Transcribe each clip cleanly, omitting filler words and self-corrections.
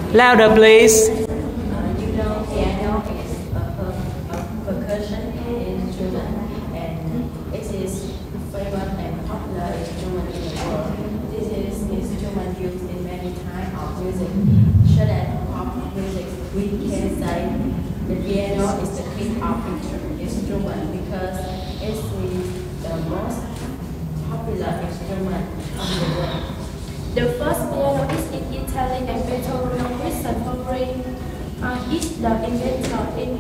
Louder, please. Piano is a percussion instrument, and it is famous and popular instrument in the world. This is instrument used in many types of music, such as pop music. We can say the piano is the king of instrument because it is the most popular instrument in the world. The first piano is in Italy and Beethoven Cristofori is the inventor in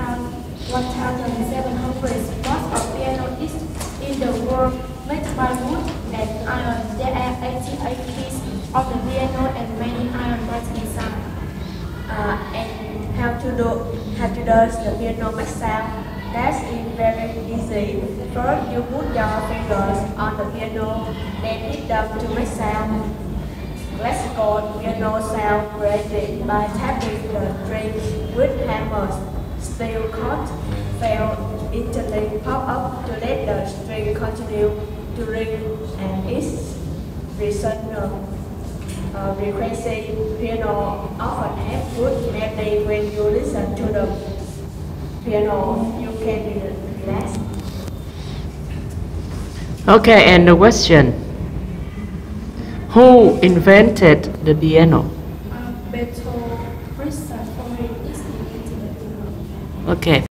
1700. Most of pianos in the world made by wood and iron. There are 88 keys of the piano and many iron parts inside. And how to do the piano make sound? That's very easy. First, you put your fingers on the piano, then hit them to make sound. Classical piano sound created by tapping the strings with hammers. Steel cords fail instantly pop up to let the string continue to ring, and its resonant frequency. Piano often have good melody. When you listen to the piano, you can relax. Okay, and the question. Who invented the piano? Beethoven Cristofori is invented the piano. Okay.